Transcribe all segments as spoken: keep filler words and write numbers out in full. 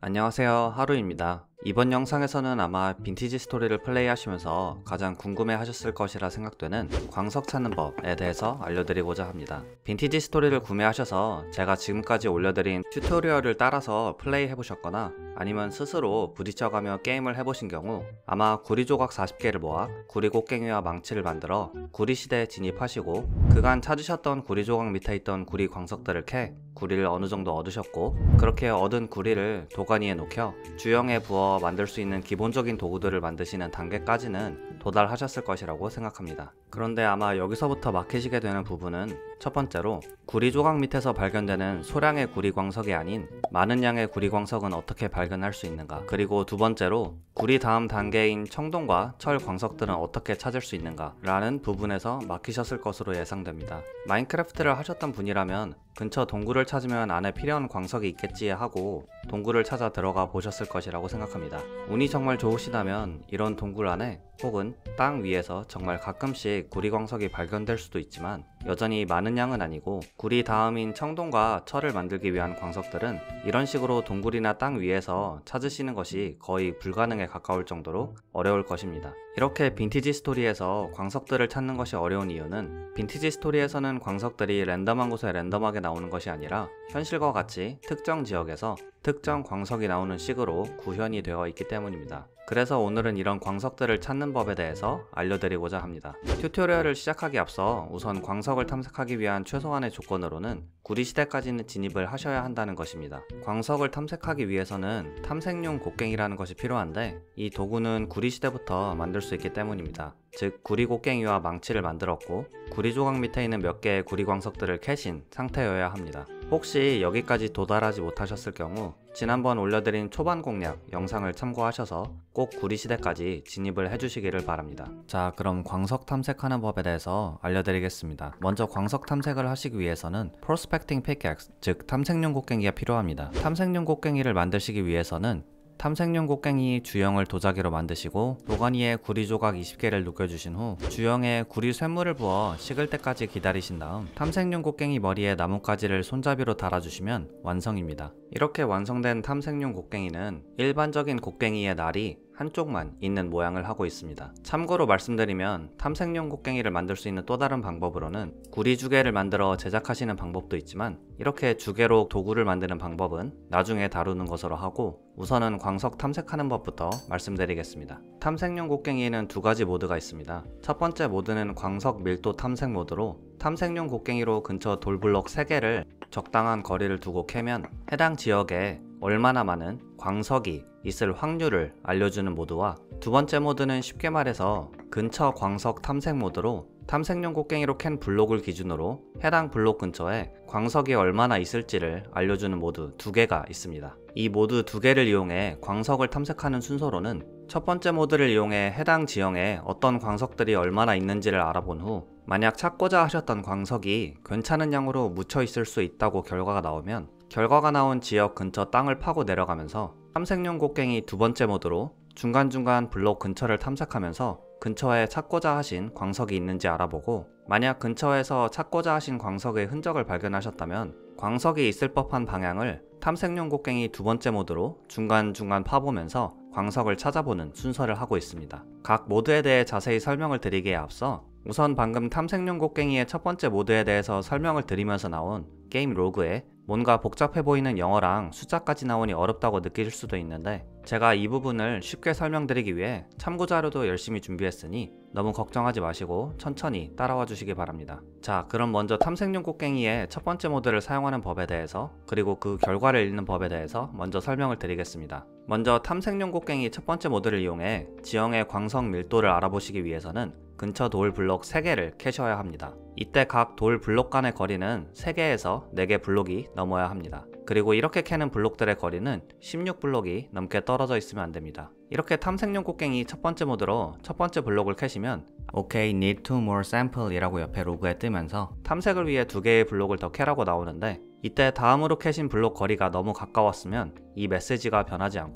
안녕하세요, 하루입니다. 이번 영상에서는 아마 빈티지 스토리를 플레이하시면서 가장 궁금해 하셨을 것이라 생각되는 광석 찾는 법에 대해서 알려드리고자 합니다. 빈티지 스토리를 구매하셔서 제가 지금까지 올려드린 튜토리얼을 따라서 플레이 해보셨거나 아니면 스스로 부딪혀가며 게임을 해보신 경우 아마 구리 조각 사십 개를 모아 구리 곡괭이와 망치를 만들어 구리 시대에 진입하시고 그간 찾으셨던 구리 조각 밑에 있던 구리 광석들을 캐 구리를 어느 정도 얻으셨고, 그렇게 얻은 구리를 도가니에 녹여 주영에 부어 만들 수 있는 기본적인 도구들을 만드시는 단계까지는 도달하셨을 것이라고 생각합니다. 그런데 아마 여기서부터 막히시게 되는 부분은 첫 번째로 구리 조각 밑에서 발견되는 소량의 구리 광석이 아닌 많은 양의 구리 광석은 어떻게 발견할 수 있는가, 그리고 두 번째로 구리 다음 단계인 청동과 철 광석들은 어떻게 찾을 수 있는가 라는 부분에서 막히셨을 것으로 예상됩니다. 마인크래프트를 하셨던 분이라면 근처 동굴을 찾으면 안에 필요한 광석이 있겠지 하고 동굴을 찾아 들어가 보셨을 것이라고 생각합니다. 운이 정말 좋으시다면 이런 동굴 안에 혹은 땅 위에서 정말 가끔씩 구리 광석이 발견될 수도 있지만 여전히 많은 양은 아니고, 구리 다음인 청동과 철을 만들기 위한 광석들은 이런 식으로 동굴이나 땅 위에서 찾으시는 것이 거의 불가능에 가까울 정도로 어려울 것입니다. 이렇게 빈티지 스토리에서 광석들을 찾는 것이 어려운 이유는 빈티지 스토리에서는 광석들이 랜덤한 곳에 랜덤하게 나오는 것이 아니라 현실과 같이 특정 지역에서 특정 광석이 나오는 식으로 구현이 되어 있기 때문입니다. 그래서 오늘은 이런 광석들을 찾는 법에 대해서 알려드리고자 합니다. 튜토리얼을 시작하기 앞서 우선 광석을 탐색하기 위한 최소한의 조건으로는 구리 시대까지는 진입을 하셔야 한다는 것입니다. 광석을 탐색하기 위해서는 탐색용 곡괭이라는 것이 필요한데 이 도구는 구리 시대부터 만들 수 있기 때문입니다. 즉 구리 곡괭이와 망치를 만들었고 구리 조각 밑에 있는 몇 개의 구리 광석들을 캐신 상태여야 합니다. 혹시 여기까지 도달하지 못하셨을 경우 지난번 올려드린 초반 공략 영상을 참고하셔서 꼭 구리 시대까지 진입을 해주시기를 바랍니다. 자, 그럼 광석 탐색하는 법에 대해서 알려드리겠습니다. 먼저 광석 탐색을 하시기 위해서는 프로스펙팅 피켓, 즉 탐색용 곡괭이가 필요합니다. 탐색용 곡괭이를 만드시기 위해서는 탐색용 곡괭이 주형을 도자기로 만드시고 도가니에 구리 조각 이십 개를 녹여주신 후 주형에 구리 쇳물을 부어 식을 때까지 기다리신 다음 탐색용 곡괭이 머리에 나뭇가지를 손잡이로 달아주시면 완성입니다. 이렇게 완성된 탐색용 곡괭이는 일반적인 곡괭이의 날이 한쪽만 있는 모양을 하고 있습니다. 참고로 말씀드리면 탐색용 곡괭이를 만들 수 있는 또 다른 방법으로는 구리 주개를 만들어 제작하시는 방법도 있지만 이렇게 주개로 도구를 만드는 방법은 나중에 다루는 것으로 하고 우선은 광석 탐색하는 법부터 말씀드리겠습니다. 탐색용 곡괭이에는 두 가지 모드가 있습니다. 첫 번째 모드는 광석 밀도 탐색 모드로 탐색용 곡괭이로 근처 돌블럭 세 개를 적당한 거리를 두고 캐면 해당 지역에 얼마나 많은 광석이 있을 확률을 알려주는 모드와, 두 번째 모드는 쉽게 말해서 근처 광석 탐색 모드로 탐색용 곡괭이로 캔 블록을 기준으로 해당 블록 근처에 광석이 얼마나 있을지를 알려주는 모드 두 개가 있습니다. 이 모드 두 개를 이용해 광석을 탐색하는 순서로는 첫 번째 모드를 이용해 해당 지형에 어떤 광석들이 얼마나 있는지를 알아본 후 만약 찾고자 하셨던 광석이 괜찮은 양으로 묻혀 있을 수 있다고 결과가 나오면 결과가 나온 지역 근처 땅을 파고 내려가면서 탐색용 곡괭이 두 번째 모드로 중간중간 블록 근처를 탐색하면서 근처에 찾고자 하신 광석이 있는지 알아보고, 만약 근처에서 찾고자 하신 광석의 흔적을 발견하셨다면 광석이 있을 법한 방향을 탐색용 곡괭이 두 번째 모드로 중간중간 파보면서 광석을 찾아보는 순서를 하고 있습니다. 각 모드에 대해 자세히 설명을 드리기에 앞서 우선 방금 탐색용 곡괭이의 첫 번째 모드에 대해서 설명을 드리면서 나온 게임 로그에 뭔가 복잡해 보이는 영어랑 숫자까지 나오니 어렵다고 느끼실 수도 있는데 제가 이 부분을 쉽게 설명드리기 위해 참고자료도 열심히 준비했으니 너무 걱정하지 마시고 천천히 따라와 주시기 바랍니다. 자, 그럼 먼저 탐색용 곡괭이의 첫 번째 모드를 사용하는 법에 대해서 그리고 그 결과를 읽는 법에 대해서 먼저 설명을 드리겠습니다. 먼저 탐색용 곡괭이 첫 번째 모드를 이용해 지형의 광석 밀도를 알아보시기 위해서는 근처 돌 블록 세 개를 캐셔야 합니다. 이때 각 돌 블록 간의 거리는 세 개에서 네 개 블록이 넘어야 합니다. 그리고 이렇게 캐는 블록들의 거리는 십육 블록이 넘게 떨어져 있으면 안됩니다. 이렇게 탐색용 곡괭이 첫 번째 모드로 첫 번째 블록을 캐시면 OK, need two more sample 이라고 옆에 로그에 뜨면서 탐색을 위해 두 개의 블록을 더 캐라고 나오는데, 이때 다음으로 캐신 블록 거리가 너무 가까웠으면 이 메시지가 변하지 않고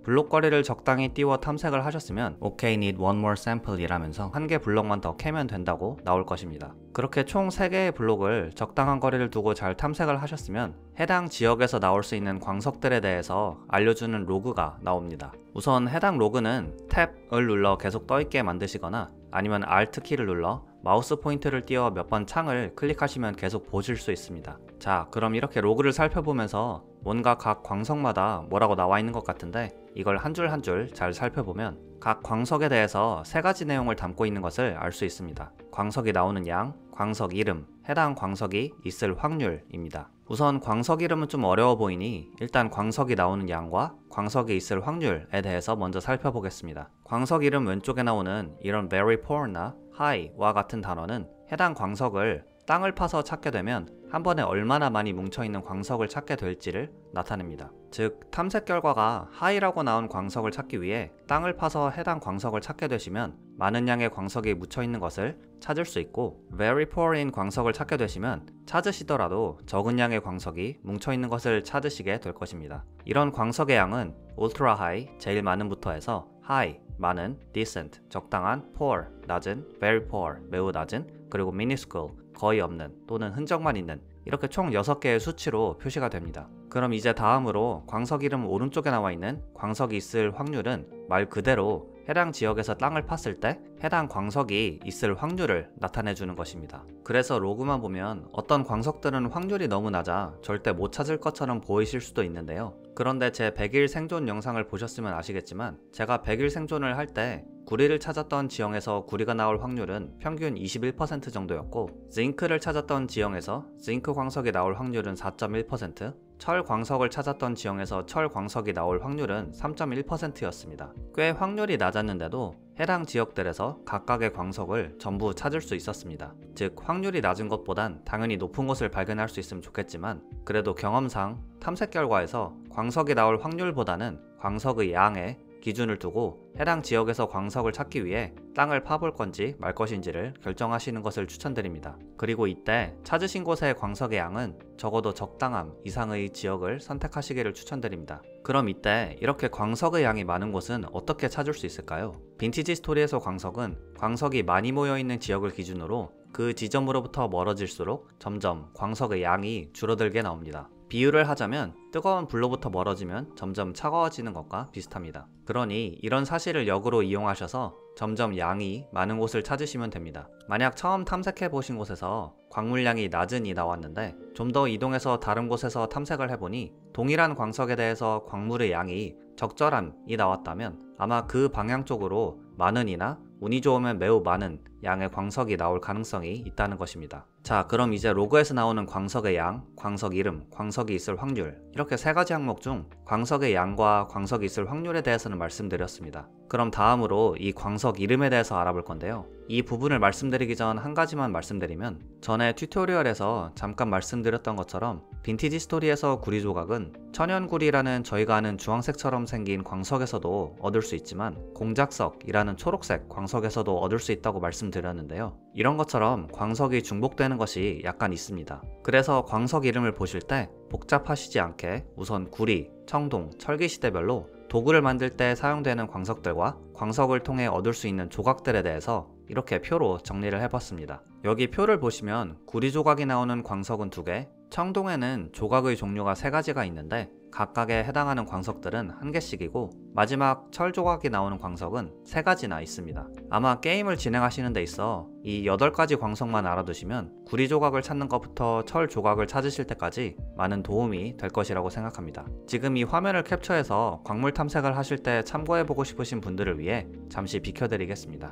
블록 거리를 적당히 띄워 탐색을 하셨으면 OK need one more sample 이라면서 한 개 블록만 더 캐면 된다고 나올 것입니다. 그렇게 총 세 개의 블록을 적당한 거리를 두고 잘 탐색을 하셨으면 해당 지역에서 나올 수 있는 광석들에 대해서 알려주는 로그가 나옵니다. 우선 해당 로그는 탭을 눌러 계속 떠있게 만드시거나 아니면 Alt 키를 눌러 마우스 포인트를 띄워 몇 번 창을 클릭하시면 계속 보실 수 있습니다. 자, 그럼 이렇게 로그를 살펴보면서 뭔가 각 광석마다 뭐라고 나와 있는 것 같은데 이걸 한 줄 한 줄 잘 살펴보면 각 광석에 대해서 세 가지 내용을 담고 있는 것을 알 수 있습니다. 광석이 나오는 양, 광석 이름, 해당 광석이 있을 확률입니다. 우선 광석 이름은 좀 어려워 보이니 일단 광석이 나오는 양과 광석이 있을 확률에 대해서 먼저 살펴보겠습니다. 광석 이름 왼쪽에 나오는 이런 very poor나 high와 같은 단어는 해당 광석을 땅을 파서 찾게 되면 한 번에 얼마나 많이 뭉쳐있는 광석을 찾게 될지를 나타냅니다. 즉 탐색 결과가 high라고 나온 광석을 찾기 위해 땅을 파서 해당 광석을 찾게 되시면 많은 양의 광석이 묻혀있는 것을 찾을 수 있고 very poor인 광석을 찾게 되시면 찾으시더라도 적은 양의 광석이 뭉쳐있는 것을 찾으시게 될 것입니다. 이런 광석의 양은 ultra high, 제일 많은부터 해서 high, 많은, decent, 적당한, poor, 낮은, very poor, 매우 낮은, 그리고 minuscule, 거의 없는 또는 흔적만 있는 이렇게 총 여섯 개의 수치로 표시가 됩니다. 그럼 이제 다음으로 광석 이름 오른쪽에 나와 있는 광석이 있을 확률은 말 그대로 해당 지역에서 땅을 팠을 때 해당 광석이 있을 확률을 나타내 주는 것입니다. 그래서 로그만 보면 어떤 광석들은 확률이 너무 낮아 절대 못 찾을 것처럼 보이실 수도 있는데요. 그런데 제 백 일 생존 영상을 보셨으면 아시겠지만 제가 백 일 생존을 할 때 구리를 찾았던 지형에서 구리가 나올 확률은 평균 이십일 퍼센트 정도였고 징크를 찾았던 지형에서 징크 광석이 나올 확률은 사 점 일 퍼센트, 철 광석을 찾았던 지형에서 철 광석이 나올 확률은 삼 점 일 퍼센트였습니다. 꽤 확률이 낮았는데도 해당 지역들에서 각각의 광석을 전부 찾을 수 있었습니다. 즉 확률이 낮은 것보단 당연히 높은 것을 발견할 수 있으면 좋겠지만 그래도 경험상 탐색 결과에서 광석이 나올 확률보다는 광석의 양에 기준을 두고 해당 지역에서 광석을 찾기 위해 땅을 파볼 건지 말 것인지를 결정하시는 것을 추천드립니다. 그리고 이때 찾으신 곳의 광석의 양은 적어도 적당함 이상의 지역을 선택하시기를 추천드립니다. 그럼 이때 이렇게 광석의 양이 많은 곳은 어떻게 찾을 수 있을까요? 빈티지 스토리에서 광석은 광석이 많이 모여있는 지역을 기준으로 그 지점으로부터 멀어질수록 점점 광석의 양이 줄어들게 나옵니다. 비유를 하자면 뜨거운 불로부터 멀어지면 점점 차가워지는 것과 비슷합니다. 그러니 이런 사실을 역으로 이용하셔서 점점 양이 많은 곳을 찾으시면 됩니다. 만약 처음 탐색해 보신 곳에서 광물량이 낮은이 나왔는데 좀 더 이동해서 다른 곳에서 탐색을 해보니 동일한 광석에 대해서 광물의 양이 적절함이 나왔다면 아마 그 방향 쪽으로 많은이나 운이 좋으면 매우 많은 양의 광석이 나올 가능성이 있다는 것입니다. 자, 그럼 이제 로그에서 나오는 광석의 양, 광석 이름, 광석이 있을 확률 이렇게 세 가지 항목 중 광석의 양과 광석이 있을 확률에 대해서는 말씀드렸습니다. 그럼 다음으로 이 광석 이름에 대해서 알아볼 건데요. 이 부분을 말씀드리기 전 한 가지만 말씀드리면 전에 튜토리얼에서 잠깐 말씀드렸던 것처럼 빈티지 스토리에서 구리 조각은 천연구리라는 저희가 아는 주황색처럼 생긴 광석에서도 얻을 수 있지만 공작석이라는 초록색 광석에서도 얻을 수 있다고 말씀드렸는데요. 이런 것처럼 광석이 중복되는 것이 약간 있습니다. 그래서 광석 이름을 보실 때 복잡하시지 않게 우선 구리, 청동, 철기 시대별로 도구를 만들 때 사용되는 광석들과 광석을 통해 얻을 수 있는 조각들에 대해서 이렇게 표로 정리를 해봤습니다. 여기 표를 보시면 구리 조각이 나오는 광석은 두 개, 청동에는 조각의 종류가 세 가지가 있는데 각각에 해당하는 광석들은 한 개씩이고 마지막 철 조각이 나오는 광석은 세 가지나 있습니다. 아마 게임을 진행하시는 데 있어 이 여덟 가지 광석만 알아두시면 구리 조각을 찾는 것부터 철 조각을 찾으실 때까지 많은 도움이 될 것이라고 생각합니다. 지금 이 화면을 캡처해서 광물 탐색을 하실 때 참고해보고 싶으신 분들을 위해 잠시 비켜드리겠습니다.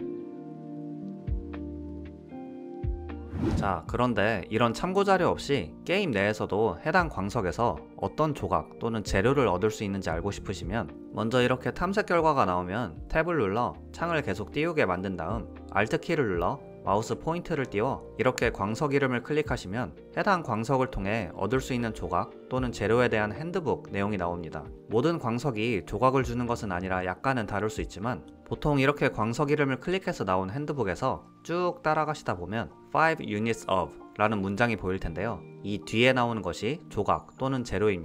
자, 그런데 이런 참고자료 없이 게임 내에서도 해당 광석에서 어떤 조각 또는 재료를 얻을 수 있는지 알고 싶으시면 먼저 이렇게 탐색 결과가 나오면 탭을 눌러 창을 계속 띄우게 만든 다음 Alt 키를 눌러 마우스 포인트를 띄워 이렇게 광석 이름을 클릭하시면 해당 광석을 통해 얻을 수 있는 조각 또는 재료에 대한 핸드북 내용이 나옵니다. 모든 광석이 조각을 주는 것은 아니라 약간은 다를 수 있지만 보통 이렇게 광석 이름을 클릭해서 나온 핸드북에서 쭉 따라가시다 보면 five units of 라는 문장이 보일 텐데요. 이 뒤에 나오는 것이 조각 또는 재료입니다.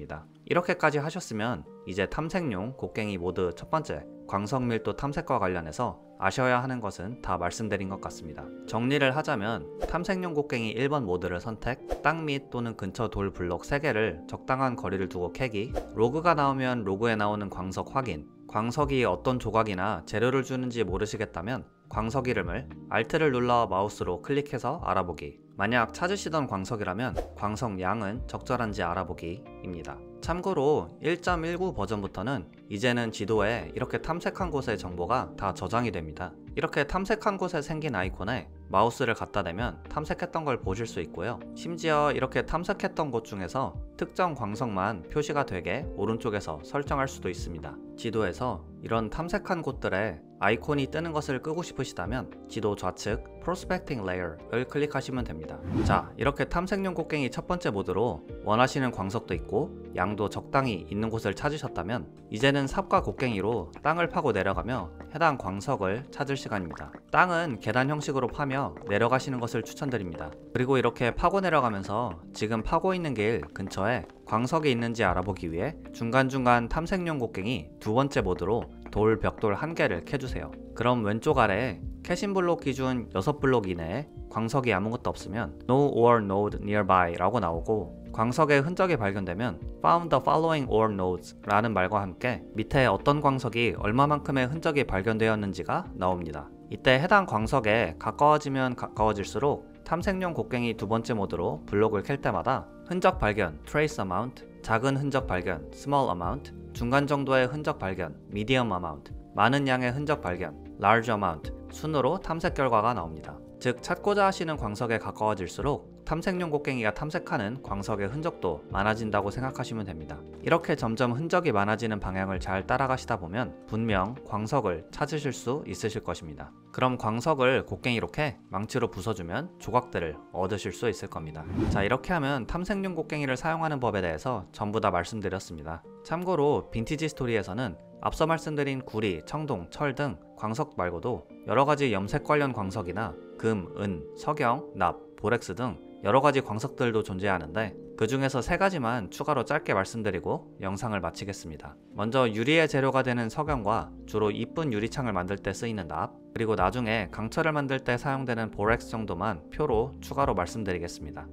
이렇게까지 하셨으면 이제 탐색용 곡괭이 모드 첫 번째 광석 밀도 탐색과 관련해서 아셔야 하는 것은 다 말씀드린 것 같습니다. 정리를 하자면 탐색용 곡괭이 일 번 모드를 선택, 땅 밑 또는 근처 돌 블록 세 개를 적당한 거리를 두고 캐기, 로그가 나오면 로그에 나오는 광석 확인, 광석이 어떤 조각이나 재료를 주는지 모르시겠다면 광석 이름을 Alt를 눌러 마우스로 클릭해서 알아보기, 만약 찾으시던 광석이라면 광석 양은 적절한지 알아보기입니다. 참고로 일 점 일구 버전부터는 이제는 지도에 이렇게 탐색한 곳의 정보가 다 저장이 됩니다. 이렇게 탐색한 곳에 생긴 아이콘에 마우스를 갖다 대면 탐색했던 걸 보실 수 있고요. 심지어 이렇게 탐색했던 곳 중에서 특정 광석만 표시가 되게 오른쪽에서 설정할 수도 있습니다. 지도에서 이런 탐색한 곳들에 아이콘이 뜨는 것을 끄고 싶으시다면 지도 좌측 Prospecting Layer을 클릭하시면 됩니다. 자, 이렇게 탐색용 곡괭이 첫 번째 모드로 원하시는 광석도 있고 양도 적당히 있는 곳을 찾으셨다면 이제는 삽과 곡괭이로 땅을 파고 내려가며 해당 광석을 찾을 시간입니다. 땅은 계단 형식으로 파며 내려가시는 것을 추천드립니다. 그리고 이렇게 파고 내려가면서 지금 파고 있는 길 근처에 광석이 있는지 알아보기 위해 중간중간 탐색용 곡괭이 두 번째 모드로 돌 벽돌 한 개를 캐주세요. 그럼 왼쪽 아래에 캐신 블록 기준 여섯 블록 이내에 광석이 아무것도 없으면 No ore node nearby 라고 나오고 광석의 흔적이 발견되면 Found the following ore nodes 라는 말과 함께 밑에 어떤 광석이 얼마만큼의 흔적이 발견되었는지가 나옵니다. 이때 해당 광석에 가까워지면 가까워질수록 탐색용 곡괭이 두 번째 모드로 블록을 캘 때마다 흔적 발견 Trace amount, 작은 흔적 발견 Small amount, 중간 정도의 흔적 발견 Medium amount, 많은 양의 흔적 발견 Large amount 순으로 탐색 결과가 나옵니다. 즉 찾고자 하시는 광석에 가까워질수록 탐색용 곡괭이가 탐색하는 광석의 흔적도 많아진다고 생각하시면 됩니다. 이렇게 점점 흔적이 많아지는 방향을 잘 따라가시다 보면 분명 광석을 찾으실 수 있으실 것입니다. 그럼 광석을 곡괭이로 캐 망치로 부숴주면 조각들을 얻으실 수 있을 겁니다. 자, 이렇게 하면 탐색용 곡괭이를 사용하는 법에 대해서 전부 다 말씀드렸습니다. 참고로 빈티지 스토리에서는 앞서 말씀드린 구리, 청동, 철 등 광석 말고도 여러가지 염색 관련 광석이나 금, 은, 석영, 납, 보렉스 등 여러가지 광석들도 존재하는데 그 중에서 세 가지만 추가로 짧게 말씀드리고 영상을 마치겠습니다. 먼저 유리의 재료가 되는 석영과 주로 이쁜 유리창을 만들 때 쓰이는 납, 그리고 나중에 강철을 만들 때 사용되는 보렉스 정도만 표로 추가로 말씀드리겠습니다.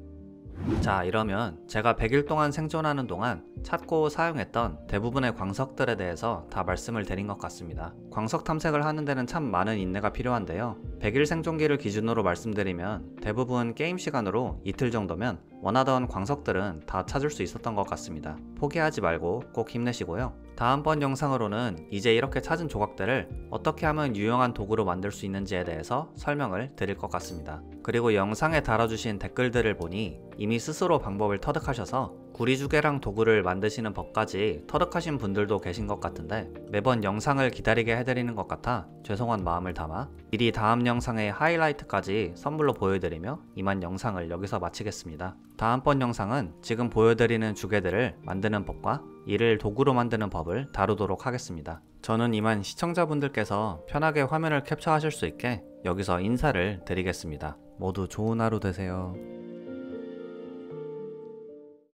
자, 이러면 제가 백 일 동안 생존하는 동안 찾고 사용했던 대부분의 광석들에 대해서 다 말씀을 드린 것 같습니다. 광석 탐색을 하는 데는 참 많은 인내가 필요한데요. 백 일 생존기를 기준으로 말씀드리면 대부분 게임 시간으로 이틀 정도면 원하던 광석들은 다 찾을 수 있었던 것 같습니다. 포기하지 말고 꼭 힘내시고요. 다음번 영상으로는 이제 이렇게 찾은 조각들을 어떻게 하면 유용한 도구로 만들 수 있는지에 대해서 설명을 드릴 것 같습니다. 그리고 영상에 달아주신 댓글들을 보니 이미 스스로 방법을 터득하셔서 구리주개랑 도구를 만드시는 법까지 터득하신 분들도 계신 것 같은데 매번 영상을 기다리게 해드리는 것 같아 죄송한 마음을 담아 미리 다음 영상의 하이라이트까지 선물로 보여드리며 이만 영상을 여기서 마치겠습니다. 다음번 영상은 지금 보여드리는 주개들을 만드는 법과 이를 도구로 만드는 법을 다루도록 하겠습니다. 저는 이만 시청자분들께서 편하게 화면을 캡처하실 수 있게 여기서 인사를 드리겠습니다. 모두 좋은 하루 되세요.